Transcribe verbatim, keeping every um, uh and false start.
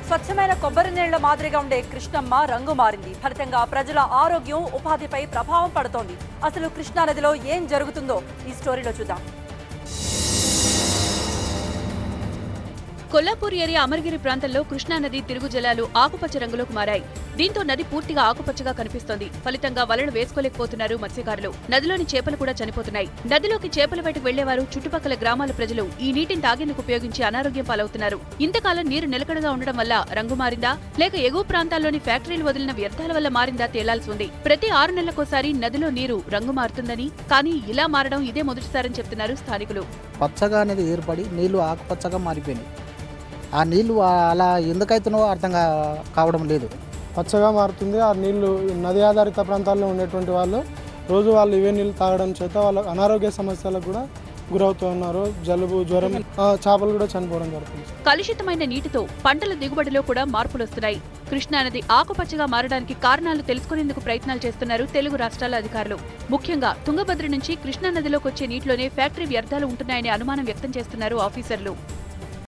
స్వచ్ఛమైన కొబ్బరి నీళ్ల మాదిరిగా ఉండే కృష్ణమ్మ రంగు మారింది. ఫలితంగా ప్రజల ఆరోగ్యం, ఉపాధిపై ప్రభావం పడుతోంది. అసలు కృష్ణానదిలో ఏం జరుగుతుందో ఈ స్టోరీలో చూద్దాం. కొల్లాపూర్ ఏరియా అమరగిరి ప్రాంతంలో కృష్ణానది తిరుగు జలాలు ఆకుపచ్చ రంగులోకి మారాయి. దీంతో నది పూర్తిగా ఆకుపచ్చగా కనిపిస్తోంది. ఫలితంగా వలలు వేసుకోలేకపోతున్నారు మత్స్యకారులు. నదిలోని చేపలు కూడా చనిపోతున్నాయి. నదిలోకి చేపల వేటకు వెళ్లేవారు, చుట్టుపక్కల గ్రామాల ప్రజలు ఈ నీటిని తాగేందుకు ఉపయోగించి అనారోగ్యం పాలవుతున్నారు. ఇంతకాలం నీరు నిలకడగా ఉండడం వల్ల రంగు మారిందా, లేక ఎగువ ప్రాంతాల్లోని ఫ్యాక్టరీలు వదిలిన వ్యర్థాల వల్ల మారిందా తేలాల్సి ఉంది. ప్రతి ఆరు నెలలకోసారి నదిలో నీరు రంగు మారుతుందని, కానీ ఇలా మారడం ఇదే మొదటిసారని చెప్తున్నారు స్థానికులు. పచ్చగా అనేది ఏర్పడి నీళ్లు ఆకుపచ్చగా మారిపోయినాయి. ఆ నీళ్లు అలా ఎందుకైతున్నావో అర్థం కావడం లేదు. పచ్చగా మారుతుంది. ఆ నీళ్లు నది ఆధారిత ప్రాంతాల్లో ఉండేటువంటి వాళ్ళు రోజు వాళ్ళు ఇవే నీళ్ళు తాగడం చేత వాళ్ళ అనారోగ్య సమస్యలకు కూడా గురవుతూ ఉన్నారు. జలుబు, జ్వరం, చేపలు కూడా చనిపోవడం జరుగుతుంది. కలుషితమైన నీటితో పంటల దిగుబడిలో కూడా మార్పులు వస్తున్నాయి. కృష్ణానది ఆకుపచ్చగా మారడానికి కారణాలు తెలుసుకునేందుకు ప్రయత్నాలు చేస్తున్నారు తెలుగు రాష్ట్రాల అధికారులు. ముఖ్యంగా తుంగభద్ర నుంచి కృష్ణానదిలోకి వచ్చే నీటిలోనే ఫ్యాక్టరీ వ్యర్థాలు ఉంటున్నాయనే అనుమానం వ్యక్తం చేస్తున్నారు ఆఫీసర్లు.